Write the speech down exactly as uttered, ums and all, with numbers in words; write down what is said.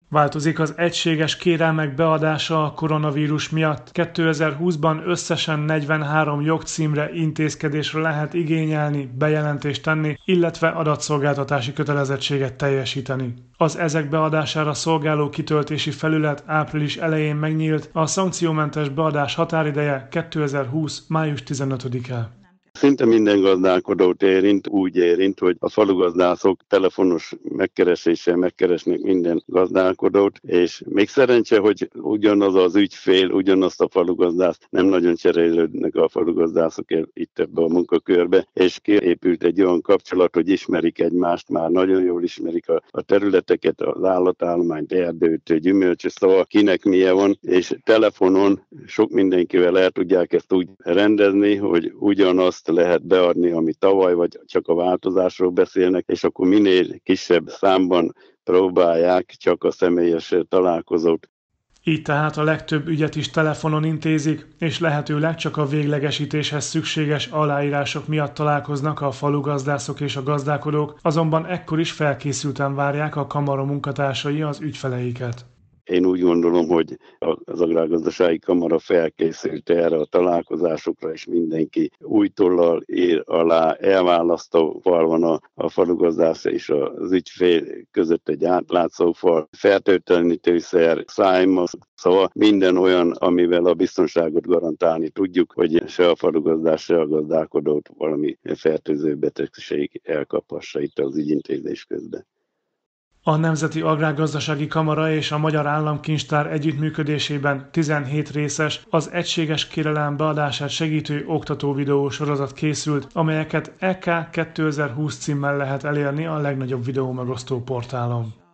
Változik az egységes kérelmek beadása a koronavírus miatt. kétezer-húszban összesen negyvenhárom jogcímre, intézkedésre lehet igényelni, bejelentést tenni, illetve adatszolgáltatási kötelezettséget teljesíteni. Az ezek beadására szolgáló kitöltési felület április elején megnyílt, a szankciómentes beadás határideje kétezer-húsz. május tizenötödike. Szinte minden gazdálkodót érint, úgy érint, hogy a falugazdászok telefonos megkereséssel megkeresnek minden gazdálkodót, és még szerencse, hogy ugyanaz az ügyfél, ugyanazt a falugazdász nem nagyon cserélődnek a falugazdászok itt ebbe a munkakörbe, és kiépült egy olyan kapcsolat, hogy ismerik egymást, már nagyon jól ismerik a, a területeket, az állatállományt, erdőt, gyümölcsöt, szóval kinek milyen van, és telefonon sok mindenkivel el tudják ezt úgy rendezni, hogy ugyanazt lehet beadni, ami tavaly, vagy csak a változásról beszélnek, és akkor minél kisebb számban próbálják csak a személyes találkozót. Így tehát a legtöbb ügyet is telefonon intézik, és lehetőleg csak a véglegesítéshez szükséges aláírások miatt találkoznak a falugazdászok és a gazdálkodók, azonban ekkor is felkészülten várják a kamara munkatársai az ügyfeleiket. Én úgy gondolom, hogy az Agrárgazdasági Kamara felkészült erre a találkozásokra, és mindenki új tollal ír alá, elválasztóval van a, a falugazdász és az ügyfél között egy átlátszó fal, fertőtlenítőszer, szájmaszk, szóval minden olyan, amivel a biztonságot garantálni tudjuk, hogy se a falugazdás, se a gazdálkodót valami fertőző betegség elkaphassa itt az ügyintézés közben. A Nemzeti Agrárgazdasági Kamara és a Magyar Államkincstár együttműködésében tizenhét részes, az egységes kérelem beadását segítő oktató videó sorozat készült, amelyeket E K kétezer-húsz címmel lehet elérni a legnagyobb videómegosztó portálon.